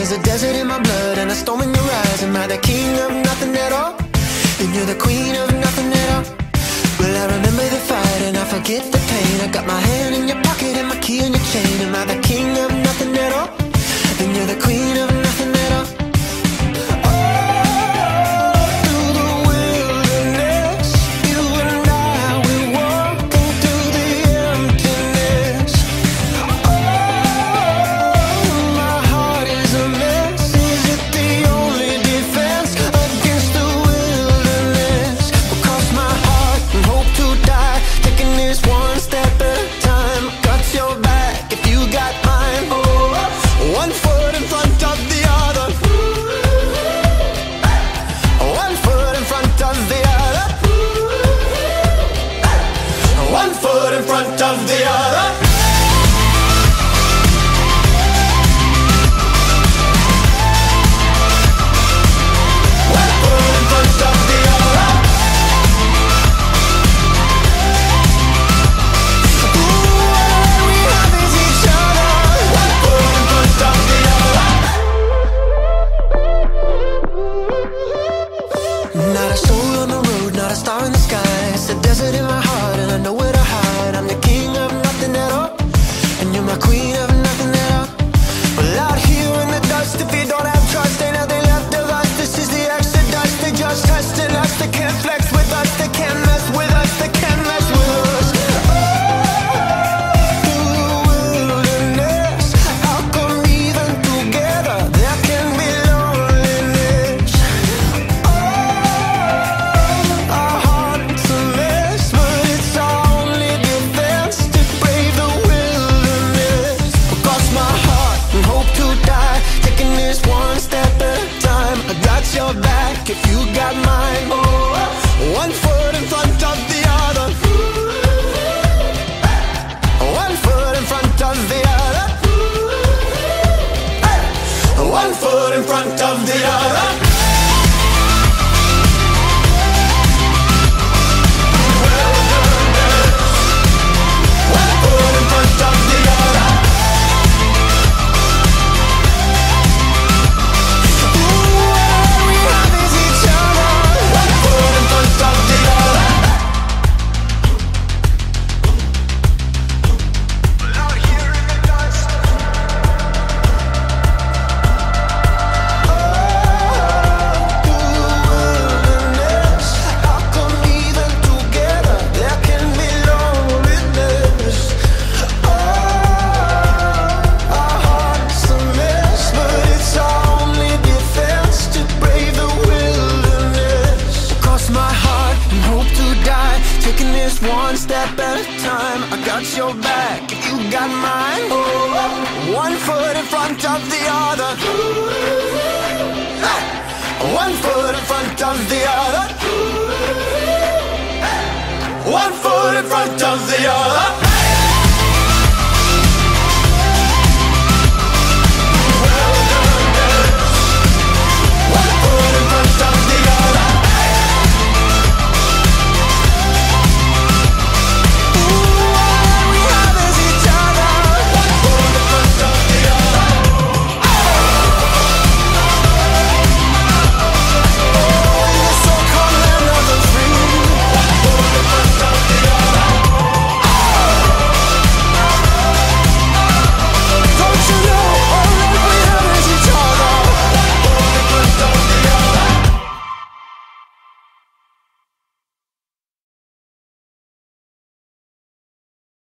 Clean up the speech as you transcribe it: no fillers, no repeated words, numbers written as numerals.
There's a desert in my blood and a storm in your eyes. Am I the king of nothing at all? Then you're the queen of nothing at all. Well, I remember the fight and I forget the pain. I got my hand in your pocket and my key in your chain. Am I the king of nothing at all? Then you're the queen of nothing at all. In front of the other. One foot in front of the other. Ooh, all we have is each other. One foot in front of the other. Not a soul on the road, not a star in the sky. It's a desert in my heart and I know where to hide. I'm the king of nothing at all, and you're my queen of nothing at all. Well, out here in the dust, if you don't have trust, ain't nothing left of us. This is the exodus. They just testing us. They can't flex with us. They can't mess with us. They can't mess with us. Through the wilderness, how come even together there can be loneliness? Our hearts a mess, but it's our only defense to brave the wilderness. Across my heart and hope to die, taking this one step at a time. I got your back if you got mine. One foot in front of the other. One foot in front of the other. One foot in front of the other. One step at a time, I got your back if you got mine. One foot in front of the other. One foot in front of the other. One foot in front of the other.